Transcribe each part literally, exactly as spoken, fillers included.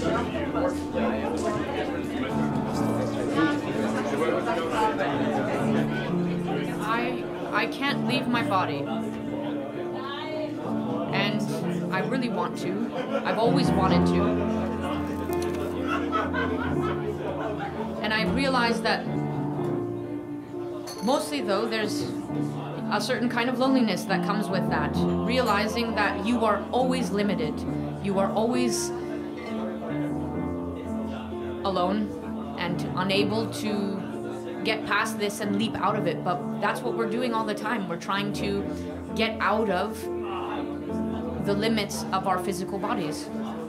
I I can't leave my body. And I really want to. I've always wanted to. And I realized that mostly though there's a certain kind of loneliness that comes with that. Realizing that you are always limited. You are always alone and unable to get past this and leap out of it. But that's what we're doing all the time. We're trying to get out of the limits of our physical bodies.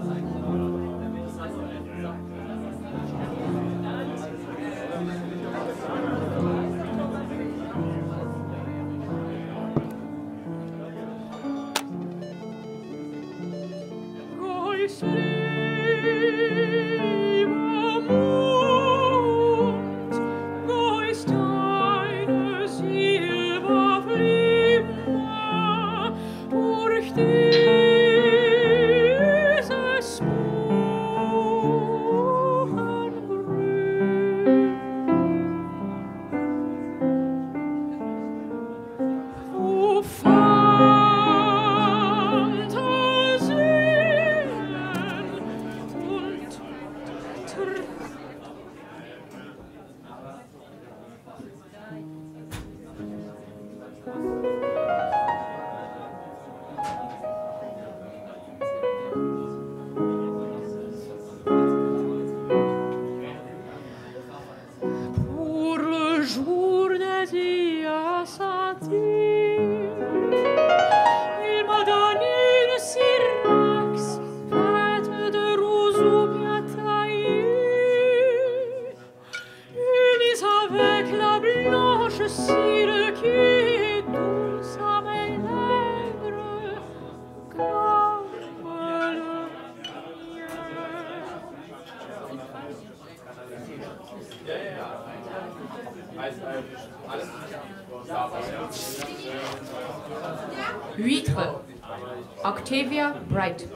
Huître, Octavia Bright.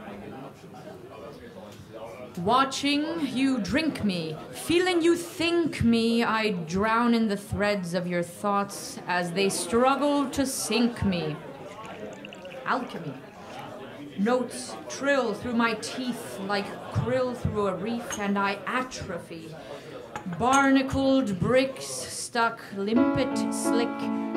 Watching you drink me, feeling you think me, I drown in the threads of your thoughts as they struggle to sink me. Alchemy. Notes trill through my teeth like krill through a reef, and I atrophy. Barnacled bricks stuck limpet slick.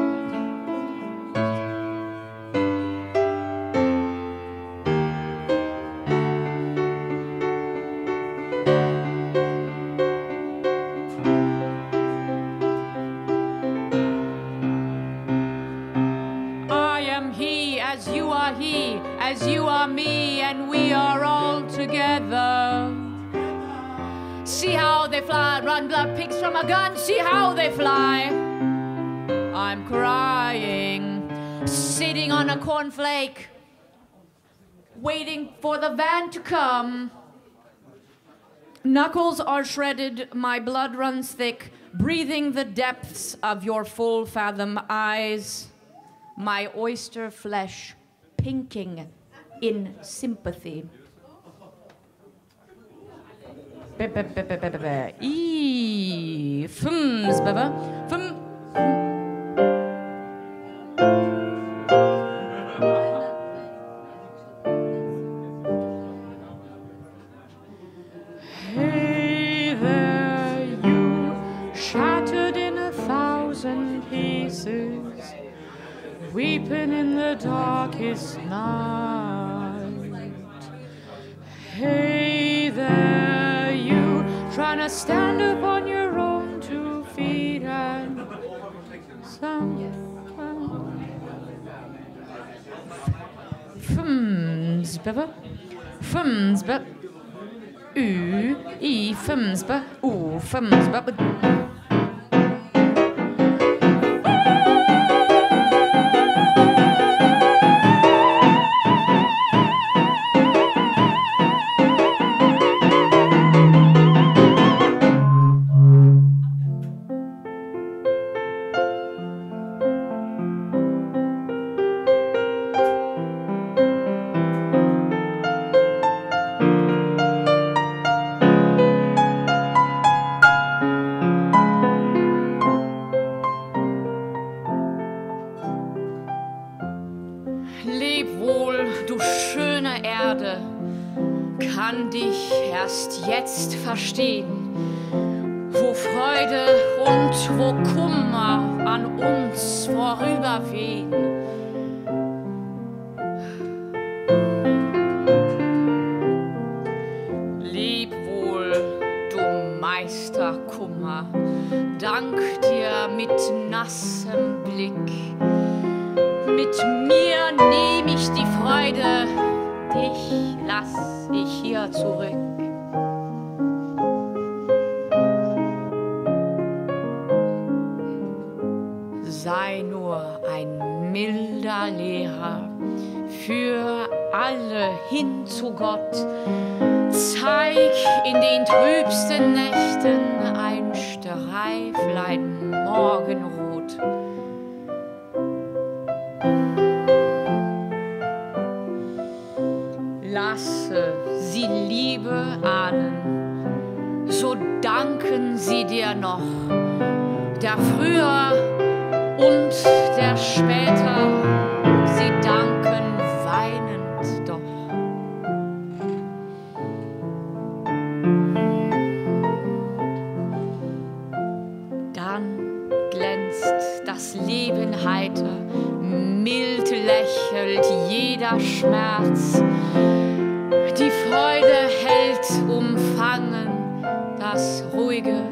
As you are me, and we are all together. See how they fly, run blood pigs from a gun, see how they fly. I'm crying, sitting on a cornflake, waiting for the van to come. Knuckles are shredded, my blood runs thick, breathing the depths of your full fathom eyes. My oyster flesh pinking in sympathy. E fums baba fum. Hey there, you shattered in a thousand pieces, weeping in the darkest night. Hey there, you trying to stand up on your own two feet and some Fumsba, Fumsba, U, E, Fumsba, O, Fumsba. Leb wohl, du schöne Erde, kann dich erst jetzt verstehen, wo Freude und wo Kummer an uns vorüberwehen. Leb wohl, du Meisterkummer, dank dir mit nassem Blick. Mit mir nehm ich die Freude, dich lass ich hier zurück. Sei nur ein milder Lehrer für alle hin zu Gott. Zeig in den trübsten Nächten ein Streiflein Morgenrot. Lasse sie Liebe ahnen, so danken sie dir noch, der früher und der später, sie danken weinend doch. Dann glänzt das Leben heiter, mild lächelt jeder Schmerz. Die Freude hält umfangen das ruhige